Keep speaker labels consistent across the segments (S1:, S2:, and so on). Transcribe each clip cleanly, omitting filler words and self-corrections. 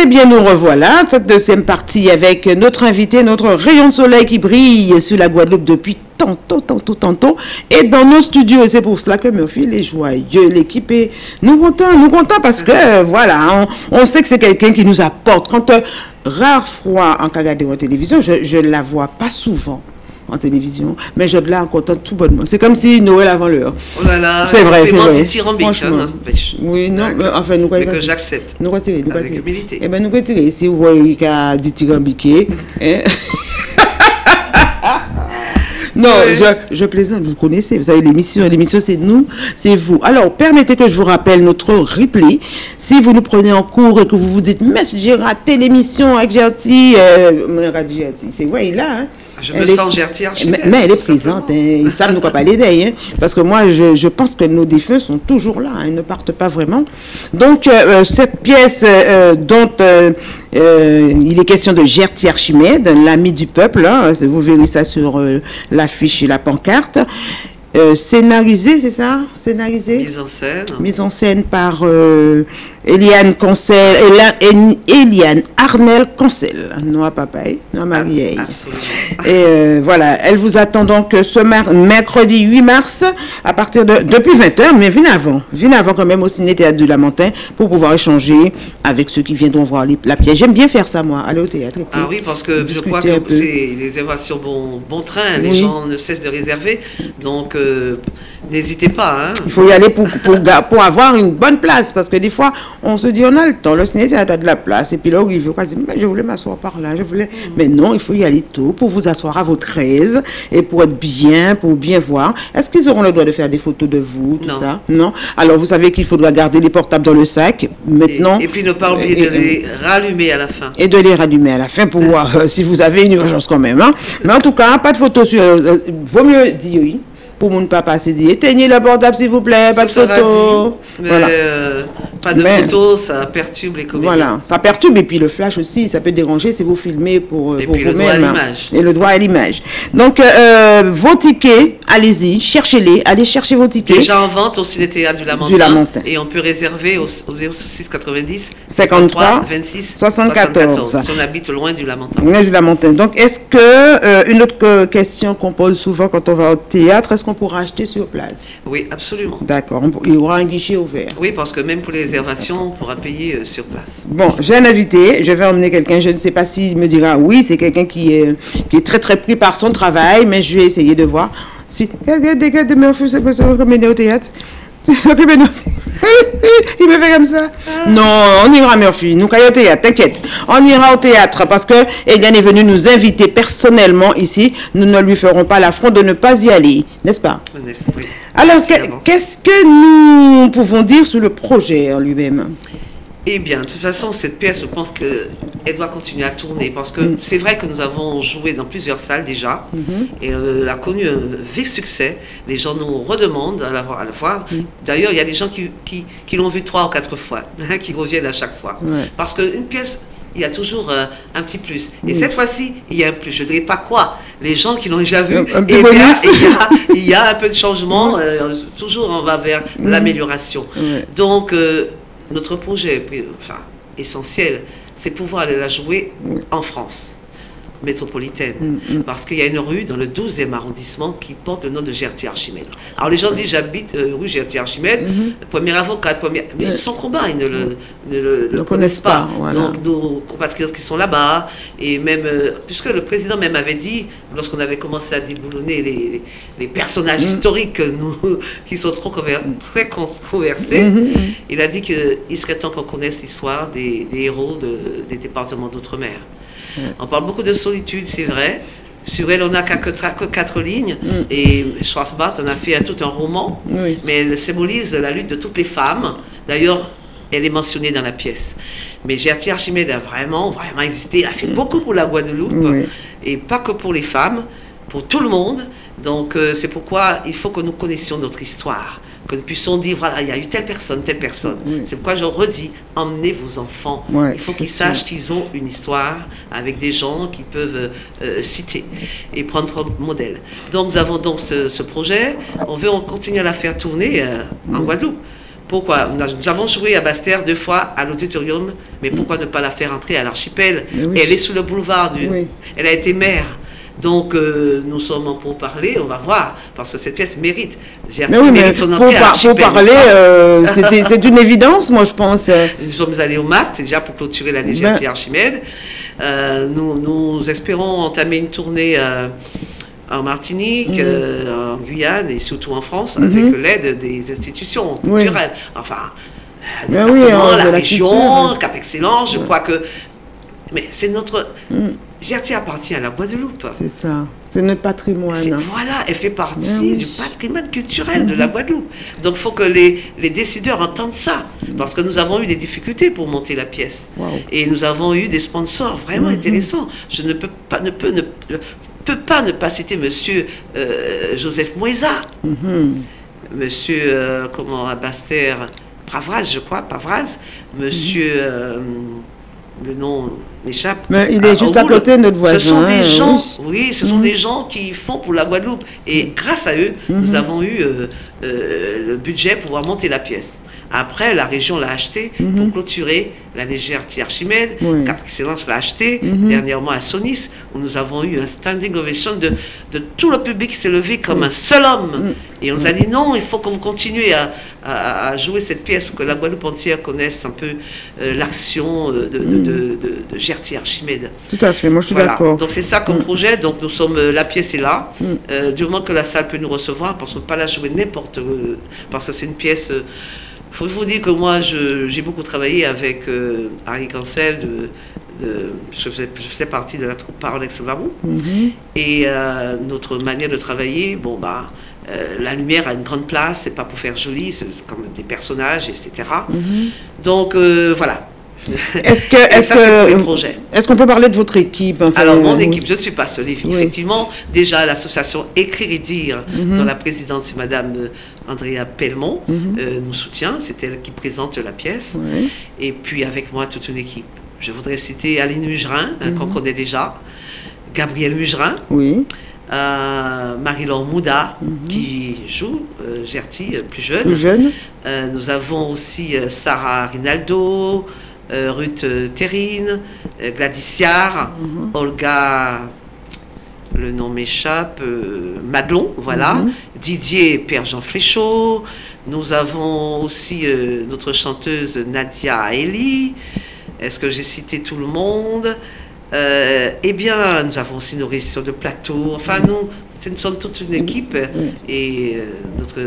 S1: bien, nous revoilà, cette deuxième partie avec notre invité, notre rayon de soleil qui brille sur la Guadeloupe depuis tantôt. Et dans nos studios, c'est pour cela que Murphy est joyeux, l'équipe est... Nous comptons parce que, voilà, on sait que c'est quelqu'un qui nous apporte. Quand rare fois en regarder en télévision, je ne la vois pas souvent en télévision, mais je la contente tout bonnement. C'est comme si Noël avant l'heure.
S2: Oh là là,
S1: c'est vrai, c'est vrai.
S2: Oui,
S1: non, mais enfin, nous
S2: mais que j'accepte.
S1: Nous retirer, nous
S2: avec humilité.
S1: Eh bien, nous retirer. Si vous voyez qu'il y a dit tirambiqué, hein? Non, je plaisante, vous connaissez, vous savez, l'émission c'est nous, c'est vous. Alors, permettez que je vous rappelle notre replay. Si vous nous prenez en cours et que vous vous dites, mais j'ai raté l'émission avec Gertie, c'est vrai, il a, hein.
S2: Je me sens Gertie Archimède.
S1: Mais elle est présente, hein, ils savent nous pas l'aider, hein, parce que moi, je pense que nos défunts sont toujours là, hein, ils ne partent pas vraiment. Donc, cette pièce dont il est question de Gertie Archimède, l'ami du peuple, hein, vous verrez ça sur l'affiche et la pancarte. Scénarisé, c'est ça? Scénarisé?
S2: Mise en scène.
S1: Mise en scène par Eliane Concel, Eliane Arnel Concel, non à papaye, non à Marie. Et voilà, elle vous attend donc ce mercredi 8 mars à partir depuis 20h, mais venez avant quand même au Ciné-Théâtre du Lamentin pour pouvoir échanger avec ceux qui viendront voir la pièce. J'aime bien faire ça, moi, aller au théâtre.
S2: Ah oui, parce que je crois que c'est les réservations bon train, les gens ne cessent de réserver, donc n'hésitez pas. Hein.
S1: Il faut y aller pour avoir une bonne place, parce que des fois, on se dit, on a le temps, le ciné-théâtre a de la place, et puis là, il veut quoi dire, mais je voulais m'asseoir par là, mais non, il faut y aller tôt pour vous asseoir à votre aise, et pour être bien, pour bien voir. Est-ce qu'ils auront le droit de faire des photos de vous, tout ça? Non. Alors, vous savez qu'il faudra garder les portables dans le sac, maintenant.
S2: Et puis, ne pas oublier de les rallumer à la fin.
S1: Et de les rallumer à la fin pour voir si vous avez une urgence quand même. Hein. Mais en tout cas, pas de photos sur... vaut mieux dire oui. Pour mon papa, c'est dit, éteignez le portable s'il vous plaît, pas de photos.
S2: Voilà. Pas de photos, ça perturbe les comédiens.
S1: Voilà, ça perturbe, et puis le flash aussi, ça peut déranger si vous filmez pour vous-même.
S2: Et le droit à l'image.
S1: Et le droit à l'image. Donc, vos tickets, allez-y, cherchez-les, allez chercher vos tickets.
S2: Déjà en vente au Ciné-Théâtre du Lamentin. Et on peut réserver au 06 90 53 26 74. Si on habite loin du Lamentin.
S1: Loin du Lamentin. Donc, est-ce que, une autre question qu'on pose souvent quand on va au théâtre, est-ce qu'on pourra acheter sur place?
S2: Oui, absolument.
S1: D'accord, il y aura un guichet ouvert.
S2: Oui, parce que même pour les réservations, on pourra payer sur place.
S1: Bon, j'ai un invité, je vais emmener quelqu'un, je ne sais pas s'il me dira oui, c'est quelqu'un qui est très très pris par son travail, mais je vais essayer de voir si... Regarde, Murphy, c'est comme au théâtre. Il me fait comme ça. Non, on ira, Murphy. Nous, au théâtre, t'inquiète. On ira au théâtre parce que Eliane est venue nous inviter personnellement ici. Nous ne lui ferons pas l'affront de ne pas y aller, n'est-ce pas?
S2: Oui.
S1: Alors, qu'est-ce que nous pouvons dire sur le projet en lui-même?
S2: Eh bien, de toute façon, cette pièce, je pense qu'elle doit continuer à tourner parce que c'est vrai que nous avons joué dans plusieurs salles déjà et elle a connu un vif succès. Les gens nous redemandent à la fois. D'ailleurs, il y a des gens qui l'ont vu 3 ou 4 fois, qui reviennent à chaque fois. Parce qu'une pièce, il y a toujours un petit plus. Et cette fois-ci, il y a un plus. Je ne dirais pas quoi. Les gens qui l'ont déjà vu, il y a un peu de changement. Toujours, on va vers l'amélioration. Donc, notre projet essentiel, c'est pouvoir aller la jouer en France métropolitaine. Parce qu'il y a une rue dans le 12e arrondissement qui porte le nom de Gertie Archimède. Alors les gens disent, j'habite rue Gertie Archimède, premier avocat, mais son combat, ils ne le connaissent pas. Voilà. Donc nos compatriotes qui sont là-bas, et même, puisque le président même avait dit, lorsqu'on avait commencé à déboulonner les personnages historiques qui sont très controversés, il a dit qu'il serait temps qu'on connaisse l'histoire des héros des départements d'outre-mer. On parle beaucoup de solitude, c'est vrai. Sur elle, on n'a que 4 lignes. Et Schwarzbart en a fait tout un roman. Mais elle symbolise la lutte de toutes les femmes. D'ailleurs, elle est mentionnée dans la pièce. Mais Gertie Archimède a vraiment existé. Elle a fait beaucoup pour la Guadeloupe. Et pas que pour les femmes, pour tout le monde. Donc, c'est pourquoi il faut que nous connaissions notre histoire. Que nous puissions dire, voilà, il y a eu telle personne. C'est pourquoi je redis, emmenez vos enfants. Il faut qu'ils sachent qu'ils ont une histoire avec des gens qui peuvent citer et prendre comme modèle. Donc nous avons donc ce projet. On veut continuer à la faire tourner en Guadeloupe. Pourquoi? Nous avons joué à Basse-Terre 2 fois à l'auditorium, mais pourquoi ne pas la faire entrer à l'archipel?
S1: Oui.
S2: Elle est sous le boulevard, elle a été maire. Donc, nous sommes en pourparlers, on va voir, parce que cette pièce mérite.
S1: Mais oui, mais pour parler, c'est une évidence, moi, je pense.
S2: Nous sommes allés au MACT, déjà pour clôturer l'année Gerty Archimède. Nous espérons entamer une tournée en Martinique, en Guyane et surtout en France, avec l'aide des institutions culturelles. Enfin, la région, Cap Excellence, je crois que... Mais c'est notre... Gerty appartient à la Guadeloupe.
S1: C'est ça, c'est notre patrimoine.
S2: Voilà, elle fait partie du patrimoine culturel de la Guadeloupe. Donc il faut que les décideurs entendent ça, parce que nous avons eu des difficultés pour monter la pièce. Et nous avons eu des sponsors vraiment intéressants. Je ne peux pas ne pas citer monsieur Joseph Moïsa, monsieur, à Basse-Terre, Pavraz, je crois, monsieur... le nom m'échappe.
S1: Mais il est juste à côté de notre voisin.
S2: Ce sont des gens, ce sont des gens qui font pour la Guadeloupe. Et grâce à eux, nous avons eu le budget pour pouvoir monter la pièce. Après, la région l'a acheté pour clôturer l'année Gerty Archimède. Cap Excellence l'a acheté dernièrement à Sonis, où nous avons eu un standing ovation de tout le public qui s'est levé comme un seul homme. Et on nous a dit non, il faut que vous continuez à jouer cette pièce pour que la Guadeloupe entière connaisse un peu l'action de Gerty Archimède.
S1: Tout à fait, moi je suis d'accord.
S2: Donc c'est ça comme projet. Donc nous sommes, la pièce est là. Du moment que la salle peut nous recevoir, parce qu'on ne peut pas la jouer n'importe où, parce que c'est une pièce... Il faut vous dire que moi, j'ai beaucoup travaillé avec Harry Cancel, je faisais partie de la troupe Parolex Varou. Et notre manière de travailler, la lumière a une grande place, c'est pas pour faire joli, c'est comme des personnages, etc. Donc voilà.
S1: Est-ce qu'on peut parler de votre équipe?
S2: Alors, mon équipe, je ne suis pas seule. Effectivement, déjà, l'association Écrire et Dire, dont la présidente, c'est Madame Andrea Pellemont, nous soutient. C'est elle qui présente la pièce. Et puis, avec moi, toute une équipe. Je voudrais citer Aline Mugerin, qu'on connaît déjà, Gabriel Mugerin, Marie-Laure Mouda, qui joue Gerty, plus jeune. Nous avons aussi Sarah Rinaldo, Ruth Terrine, Gladys Yard, Olga, le nom m'échappe, Madelon, voilà, Didier Père Jean Fléchaud. Nous avons aussi notre chanteuse Nadia Eli. Est-ce que j'ai cité tout le monde? Eh bien, nous avons aussi nos régisseurs de plateau. Enfin, nous sommes toute une équipe et notre...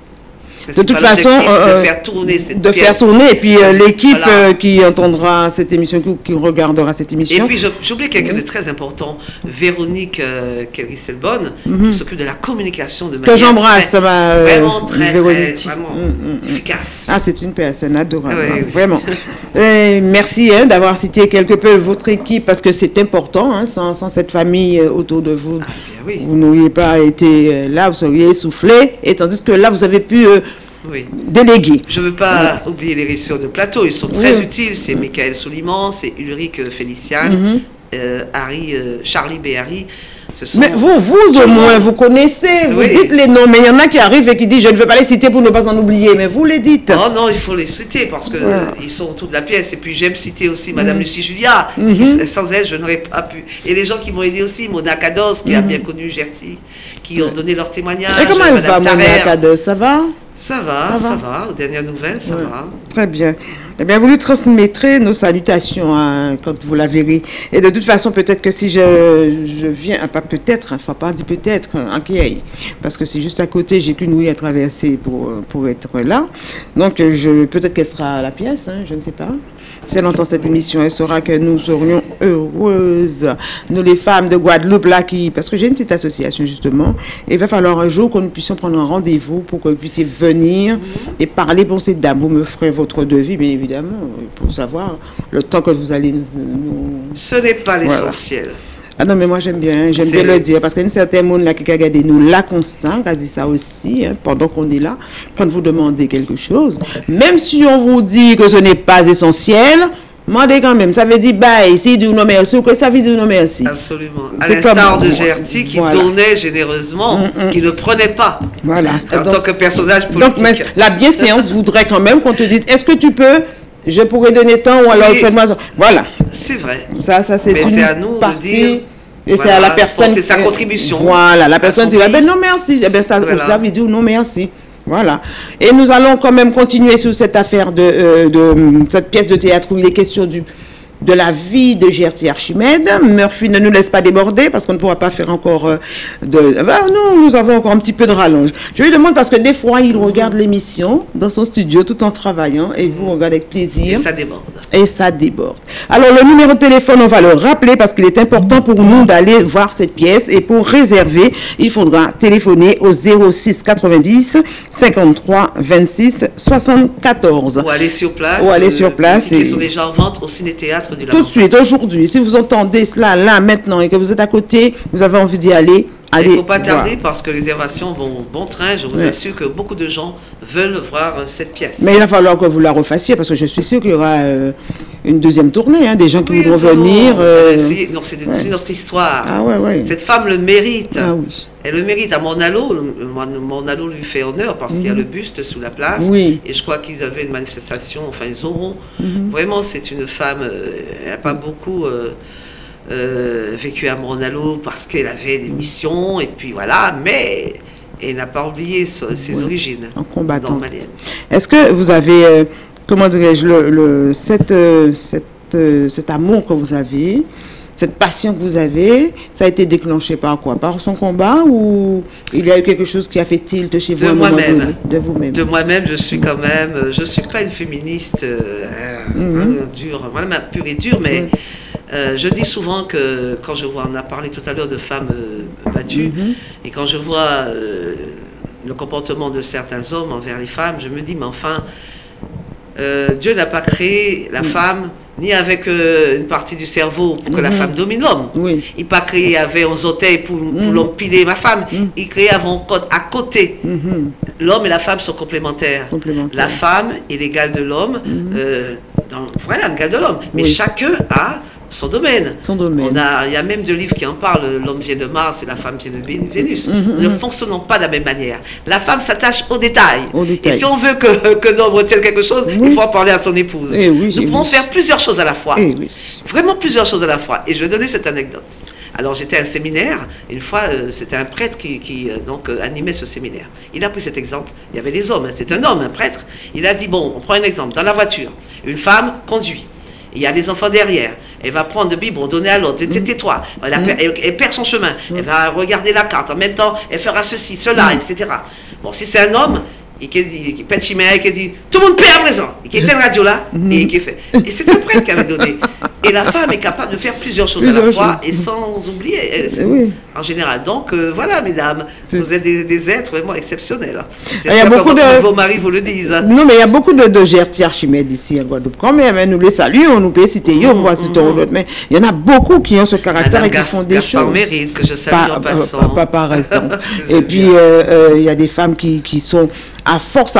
S1: De toute façon,
S2: de faire tourner cette pièce.
S1: Et puis l'équipe qui entendra cette émission, qui regardera cette émission.
S2: Et puis j'oublie quelqu'un de très important, Véronique Kelly-Selbonne, qui s'occupe de la communication de manière
S1: que j'embrasse,
S2: vraiment très efficace.
S1: Ah, c'est une personne adorable, vraiment. Merci d'avoir cité quelque peu votre équipe, parce que c'est important, sans cette famille autour de vous. Vous n'auriez pas été là, vous seriez essoufflé, et tandis que là, vous avez pu déléguer.
S2: Je ne veux pas oublier les régisseurs de plateau, ils sont très utiles. C'est Michael Souliman, c'est Ulrich Féliciane, Charlie Béhari.
S1: Mais vous au moins, vous connaissez, vous dites les noms, mais il y en a qui arrivent et qui disent, je ne veux pas les citer pour ne pas en oublier, mais vous les dites.
S2: Oh non, il faut les citer parce qu'ils sont autour de la pièce. Et puis j'aime citer aussi Madame Lucie Julia, sans elle, je n'aurais pas pu. Et les gens qui m'ont aidé aussi, Mona Cados, qui a bien connu Gerty, qui ont donné leur témoignage.
S1: Et comment elle va, Mona Cados? Ça va?
S2: Ça va. Aux dernières nouvelles, ça va.
S1: Très bien. Eh bien, vous lui transmettrez nos salutations quand vous la verrez. Et de toute façon, peut-être que si je viens, pas peut-être, enfin pas dit peut-être, en Kieï, parce que c'est juste à côté, j'ai qu'une ouïe à traverser pour être là. Donc, peut-être qu'elle sera à la pièce, je ne sais pas. Si elle entend cette émission, elle saura que nous serions heureuses, nous les femmes de Guadeloupe, là, parce que j'ai une petite association, justement, et il va falloir un jour que nous puissions prendre un rendez-vous pour que vous puissiez venir et parler pour ces dames. Vous me ferez votre devis, bien évidemment, pour savoir le temps que vous allez nous...
S2: Ce n'est pas l'essentiel.
S1: Ah non, mais moi j'aime bien le dire, parce qu'il y a une certaine monde là qui a regardé nous la Constant, qui a dit ça aussi, pendant qu'on est là, quand vous demandez quelque chose, même si on vous dit que ce n'est pas essentiel, Mandez quand même. Ça veut dire bye. Si dit non merci, ou que ça veut dire non merci.
S2: Absolument. À l'instar de Gertie qui donnait généreusement, qui ne prenait pas.
S1: Voilà.
S2: En tant que personnage politique.
S1: Donc, mais la bienséance voudrait quand même qu'on te dise, est-ce que tu peux, je pourrais donner tant ou alors fais-moi ça. Voilà.
S2: C'est vrai.
S1: Ça c'est une
S2: c'est à nous
S1: partie.
S2: De dire.
S1: Et c'est à la personne.
S2: C'est sa contribution.
S1: Voilà, la personne dit, ben non merci. Eh ben ça veut dire non merci. Voilà. Et nous allons quand même continuer sur cette affaire de cette pièce de théâtre où il est question de la vie de Gertie Archimède. Murphy ne nous laisse pas déborder parce qu'on ne pourra pas faire encore nous avons encore un petit peu de rallonge. Je lui demande parce que des fois, il regarde l'émission dans son studio tout en travaillant et vous regardez avec plaisir.
S2: Et ça déborde.
S1: Et ça déborde. Alors, le numéro de téléphone, on va le rappeler parce qu'il est important pour nous d'aller voir cette pièce. Et pour réserver, il faudra téléphoner au 06 90 53 26 74.
S2: Ou aller sur place.
S1: Ou aller sur place.
S2: Ils sont déjà en vente au Ciné-Théâtre du
S1: Tout de suite, aujourd'hui. Si vous entendez cela là, maintenant, et que vous êtes à côté, vous avez envie d'y aller.
S2: Il ne faut pas tarder parce que les réservations vont bon train. Je vous assure que beaucoup de gens veulent voir cette pièce.
S1: Mais il va falloir que vous la refassiez parce que je suis sûre qu'il y aura une deuxième tournée, des gens qui voudront venir.
S2: Non, c'est notre histoire.
S1: Ah, ouais.
S2: Cette femme le mérite.
S1: Ah, oui.
S2: Elle le mérite. À Morne-à-l'Eau, Morne-à-l'Eau lui fait honneur parce qu'il y a le buste sous la place.
S1: Oui.
S2: Et je crois qu'ils avaient une manifestation, enfin ils auront. Vraiment, c'est une femme, elle n'a pas beaucoup... vécu à Morne-à-l'Eau parce qu'elle avait des missions et puis voilà, mais elle n'a pas oublié ses origines
S1: en combattant.
S2: Est-ce
S1: que vous avez, comment dirais-je, cet amour que vous avez, cette passion que vous avez, ça a été déclenché par quoi? Par son combat ou il y a eu quelque chose qui a fait tilt chez vous?
S2: De moi-même.
S1: De vous-même.
S2: De moi-même, je suis quand même, je ne suis pas une féministe dure, vraiment pure et dure, mais je dis souvent que quand je vois, on a parlé tout à l'heure de femmes battues, et quand je vois le comportement de certains hommes envers les femmes, je me dis, mais enfin, Dieu n'a pas créé la femme ni avec une partie du cerveau pour que la femme domine l'homme.
S1: Oui.
S2: Il n'a pas créé avec un orteils pour l'empiler ma femme. Il crée à côté. L'homme et la femme sont complémentaires. La femme est l'égale de l'homme. Voilà, l'égale de l'homme. Mais chacun a son domaine. Il y a même deux livres qui en parlent. L'homme vient de Mars et la femme vient de Vénus. Nous ne fonctionnons pas de la même manière. La femme s'attache aux détails. Et si on veut que l'homme retienne quelque chose, il faut en parler à son épouse. Nous pouvons faire plusieurs choses à la fois. Vraiment plusieurs choses à la fois. Et je vais donner cette anecdote. Alors j'étais à un séminaire, une fois c'était un prêtre qui animait ce séminaire. Il a pris cet exemple, il y avait des hommes, c'est un homme, un prêtre. Il a dit, bon, on prend un exemple, dans la voiture, une femme conduit. Il y a des enfants derrière. Elle va prendre le biberon, donner à l'autre. Tais-toi. Elle perd son chemin. Elle va regarder la carte. En même temps, elle fera ceci, cela, etc. Bon, si c'est un homme, qui pète chimère, et qui dit tout le monde paie à présent, et qui éteint la radio là, et qui fait. Et c'est un prêtre qui avait donné. Et la femme est capable de faire plusieurs choses à la fois, et sans oublier, en général. Donc voilà, mesdames, vous êtes des êtres vraiment exceptionnels.
S1: Il y a beaucoup
S2: vos maris vous le disent.
S1: Non, mais il y a beaucoup de Gertie Archimède ici à Guadeloupe. Quand même, nous les saluons, nous peut citer on va citer l'autre, mais il y en a beaucoup qui ont ce caractère et qui font des choses.
S2: Mérite, que je salue en passant.
S1: Pas par raison. Et puis, il y a des femmes qui sont à force,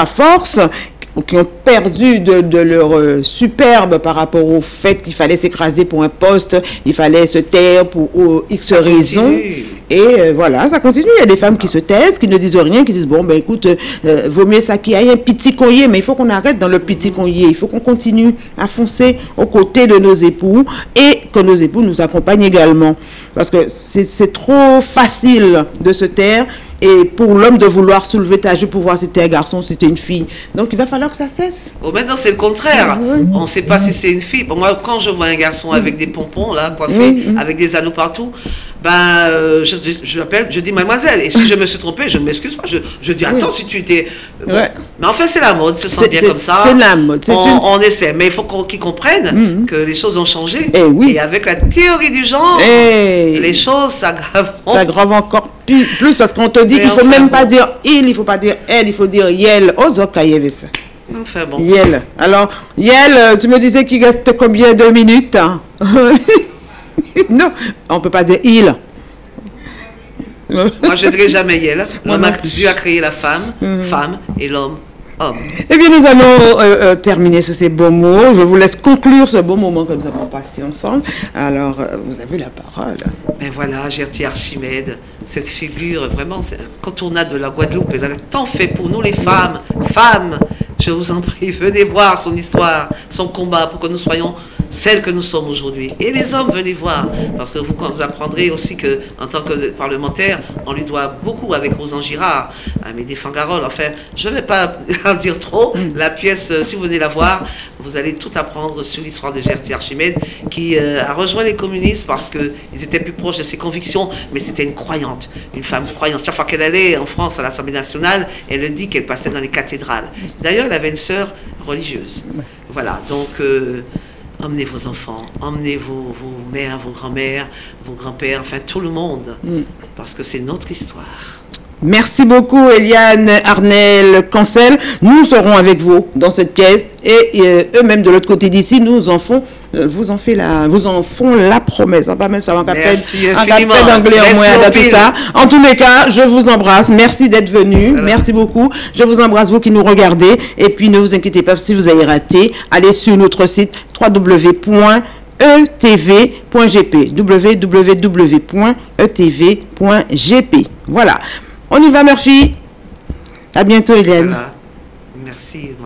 S1: qui ont perdu de leur superbe par rapport au fait qu'il fallait s'écraser pour un poste, il fallait se taire pour X raisons. Et voilà, ça continue. Il y a des femmes qui se taisent, qui ne disent rien, qui disent, bon, ben écoute, vaut mieux ça qu'il y ait un petit collier, mais il faut qu'on arrête dans le petit collier. Il faut qu'on continue à foncer aux côtés de nos époux et que nos époux nous accompagnent également. Parce que c'est trop facile de se taire. Et pour l'homme de vouloir soulever ta joue pour voir si c'était un garçon, si c'était une fille. Donc il va falloir que ça cesse.
S2: Oh, maintenant c'est le contraire. On ne sait pas si c'est une fille. Bon, moi, quand je vois un garçon avec des pompons, là, coiffés, avec des anneaux partout, ben, je l'appelle, je dis mademoiselle. Et si je me suis trompée, je ne m'excuse pas. Je dis attends, si tu étais. Bon. Mais en fait, c'est la mode, se sent bien comme ça.
S1: C'est la mode.
S2: On essaie. Mais il faut qu'ils comprennent que les choses ont changé. Et avec la théorie du genre, les choses s'aggravent.
S1: Ça aggrave encore plus parce qu'on te dit qu'il ne faut même pas dire il ne faut pas dire elle, il faut dire yel. ça.
S2: Enfin bon.
S1: Yel. Alors, yel, tu me disais qu'il reste combien de minutes? Non, on ne peut pas dire il.
S2: Moi, je ne dirai jamais yel. Dieu a créé la femme, femme, et l'homme, hommes.
S1: Eh bien, nous allons terminer sur ces beaux mots. Je vous laisse conclure ce beau moment que nous avons passé ensemble. Alors, vous avez la parole.
S2: Mais voilà, Gerty Archimède, cette figure vraiment incontournable de la Guadeloupe. Elle a tant fait pour nous les femmes. Femmes, je vous en prie, venez voir son histoire, son combat pour que nous soyons celles que nous sommes aujourd'hui. Et les hommes, venez voir, parce que vous apprendrez aussi que, en tant que parlementaire, on lui doit beaucoup avec Rosan Girard, Amédée Fangarol. Enfin, je ne vais pas en dire trop. La pièce, si vous venez la voir, vous allez tout apprendre sur l'histoire de Gerty Archimède, qui a rejoint les communistes parce qu'ils étaient plus proches de ses convictions, mais c'était une croyante, une femme croyante. Chaque fois qu'elle allait en France à l'Assemblée nationale, elle dit qu'elle passait dans les cathédrales. D'ailleurs, elle avait une sœur religieuse. Voilà, donc... emmenez vos enfants, emmenez vos mères, vos grands-mères, vos grands-pères, enfin tout le monde, parce que c'est notre histoire.
S1: Merci beaucoup, Eliane Arnel Cancel. Nous serons avec vous dans cette pièce et eux-mêmes de l'autre côté d'ici, vous en font la promesse. Pas même ça, un capitaine d'anglais en moins de tout ça. En tous les cas, je vous embrasse. Merci d'être venu. Voilà. Merci beaucoup. Je vous embrasse, vous qui nous regardez. Et puis, ne vous inquiétez pas si vous avez raté. Allez sur notre site www.etv.gp. www.etv.gp. Voilà. On y va, Murphy. À bientôt, Eliane.
S2: Voilà. Merci.